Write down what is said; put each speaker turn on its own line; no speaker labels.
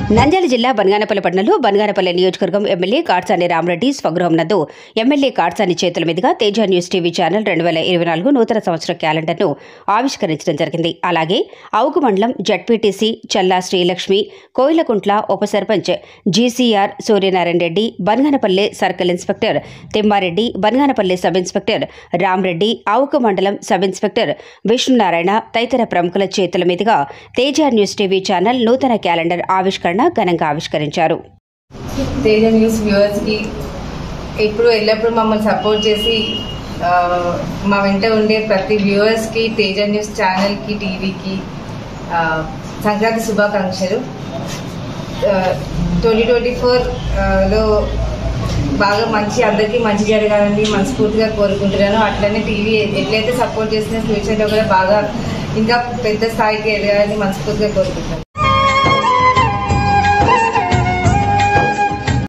నంద్యాల జిల్లా బనగానపల్లి పట్టణంలో బనగానపల్లి నియోజకవర్గం ఎమ్మెల్యే కాట్సాని రామరెడ్డి స్వగృహం నందు ఎమ్మెల్యే కాట్సాని చేతుల మీదుగా తేజ న్యూస్ టీవీ ఛానల్ 2024 నూతన సంవత్సర క్యాలెండర్ను ఆవిష్కరించడం జరిగింది. అలాగే అవుకు మండలం జడ్పీటీసీ చల్లా శ్రీలక్ష్మి, కోయిలకుంట్ల ఉప sarpanch GCR Suryanarayana Reddy, Banaganapalli circle inspector Thimmareddy, Banaganapalli sub inspector Ramareddy, Avuku మండలం సబ్ ఇన్స్పెక్టర్ విష్ణునారాయణ తదితర ప్రముఖుల చేతుల మీదుగా తేజ న్యూస్ టీవీ ఛానల్ నూతన క్యాలెండర్ ఆవిష్కరణ ఘనంగా ఆవిష్కరించారు.
తేజ న్యూస్ వ్యూవర్స్ కి ఇప్పుడు ఎల్లప్పుడూ మమ్మల్ని సపోర్ట్ చేసి మా వెంట ఉండే ప్రతి వ్యూవర్స్ కి తేజ న్యూస్ ఛానల్ కి టీవీకి సంక్రాంతి శుభాకాంక్షలు. 2024 లో బాగా అందరికీ మంచి జరగాలని మనస్ఫూర్తిగా కోరుకుంటున్నాను. అట్లనే టీవీ ఎట్లయితే సపోర్ట్ చేసిన ఫ్యూచర్లో కూడా బాగా ఇంకా పెద్ద స్థాయికి ఎదగాలని మనస్ఫూర్తిగా కోరుకుంటున్నాను.